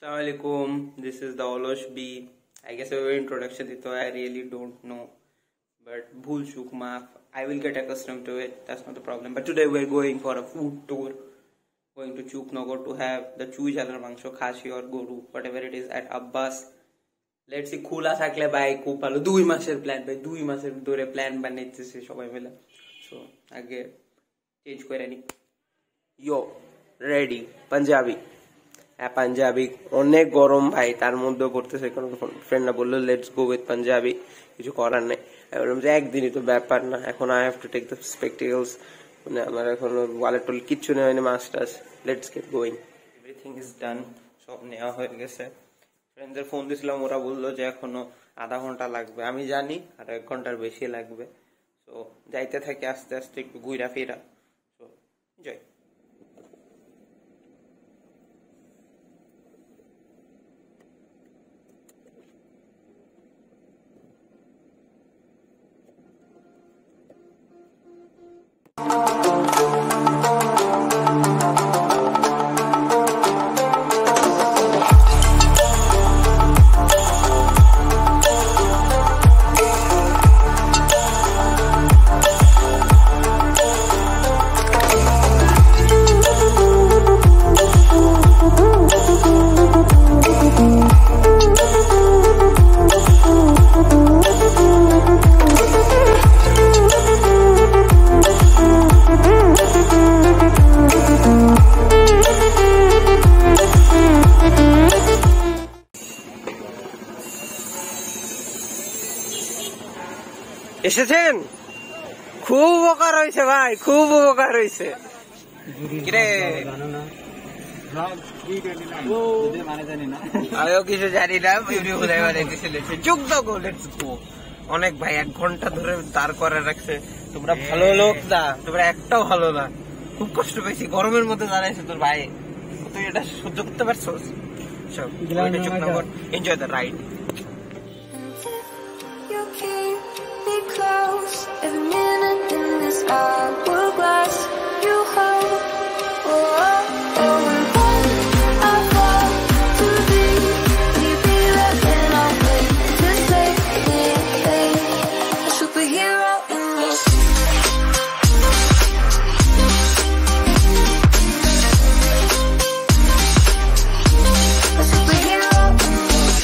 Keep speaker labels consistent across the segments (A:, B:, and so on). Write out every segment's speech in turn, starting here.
A: Assalamualaikum. This is the Olosh B. I guess a introduction is I really don't know, but bhul chuk maaf. I will get accustomed to it. That's not the problem. But today we're going for a food tour. Going to Chuknagar to have the Chuy Jalar Mangsho, Khashi or Goru, whatever it is at Abbas. Let's see. Khula থাকলে ভাই খুব ভালো 2 মাসের plan ভাই 2 মাসের ধরে plan বানাইতেছে সবাই মিলে সো আগে চেঞ্জ করে নি ইয়ো রেডি পাঞ্জাবি পাঞ্জাবি অনেক গরম ভাই তার মধ্যে পড়তেছে কোন ফ্রেন্ডরা বললো লেটস গো উইথ পাঞ্জাবি কিছু করার নেই আমি বললাম যে একদিনই তো ব্যাপার না এখন I have to take the spectacles মানে আমার এখন ওয়ালেট টল কিচ্ছু নেই মানে masters let's get going everything is done সব নেওয়া হয়ে গেছে ফ্রেন্ডদের ফোন দিছিলাম ওরা বললো যে এখনো আধা ঘন্টা লাগবে আমি জানি আর 1 ঘন্টার বেশি লাগবে তো যাইতে থাকি আস্তে আস্তে একটু ঘুরা ফিরা তো এনজয় এসেছেন খুব উপকার হয়েছে ভাই খুব উপকার হয়েছে আমিও কিছু জানি না অনেক ভাই 1 ঘন্টা ধরে দাঁড় করে রাখছে তোমরা ভালো লোক না তোমরা একটাও ভালো না খুব কষ্ট পেয়েছি গরমের মধ্যে দাঁড়াইছে তোর ভাই তুই এটা সহ্য করতে পারছো enjoy the ride
B: close every minute in this hourglass you hold. Oh, oh, oh, and when I fall too deep, you be there when I wait to save me. A superhero in this. A superhero in this.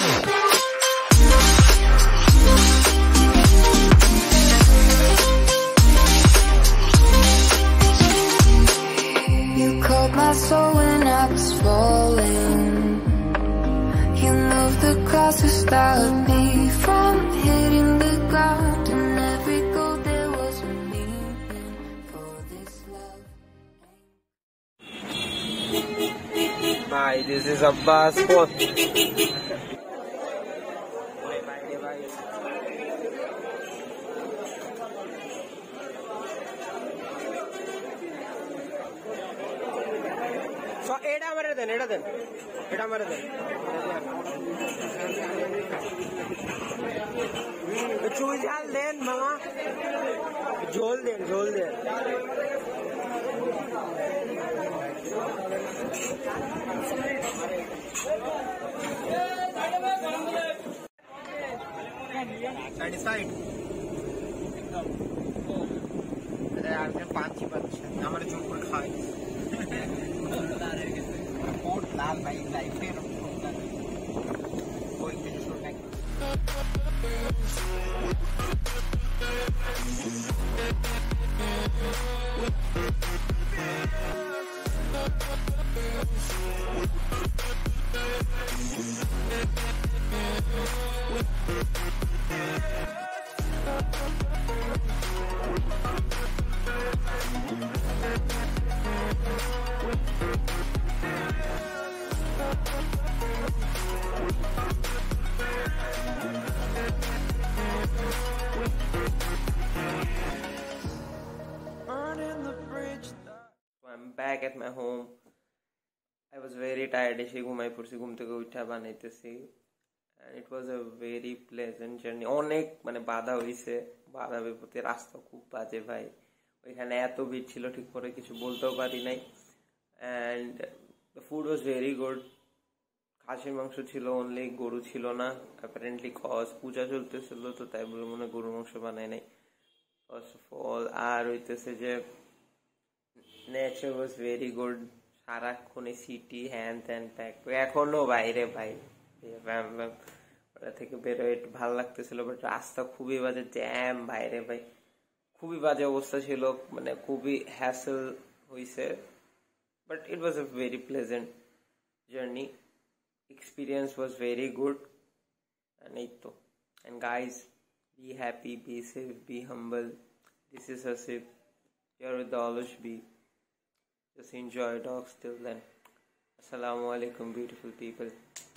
B: My soul when I was falling. You moved the clouds to stop me from hitting the ground. And every goal there was a meaning for this love.
A: Bye, this is Abbas. এটা আমারে দেন এটা আমারে দেন চুই ঝাল দেন মামা ঝোল দেন পাচ্ছি আমার চুপ করে খাই लाल भाई लाइफ में कोई भी छोड़ना back at my home. I was very tired. এসে ঘুমাই পড়ছি ঘুম থেকে উঠা বানাইতেছি and it was a very pleasant journey. অনেক মানে বাধা হইছে বাধা বিপত্তি রাস্তা খুব বাজে ভাই ওইখানে এত ভিড় ছিল ঠিক করে কিছু বলতেও পারি নাই and the food was very good খাসির মাংস ছিল অনলি, গরু ছিল না অ্যাপারেন্টলি, কজ পূজা চলতেছিল তো তাই বলে মনে হয় গরুর মাংস বানায় নাই ফার্স্ট অফ অল। আর হইতেছে যে নেচার ওয়াজ ভেরি গুড, সারাক্ষণে সিটি হ্যান ত্যান প্যাক, এখনো বাইরে ভাই ওটা থেকে বেরোয় একটু ভালো লাগতেছিল, বাট রাস্তা খুবই বাজে, জ্যাম বাইরে ভাই, খুবই বাজে অবস্থা ছিল, মানে খুবই হ্যাসেল হইছে, but it was a very pleasant journey, experience was very good. And এই তো, and guys, be happy, be safe, be humble. This is Hasib, here with the Olush B. Just enjoy dogs till then. Assalamu alaikum beautiful people.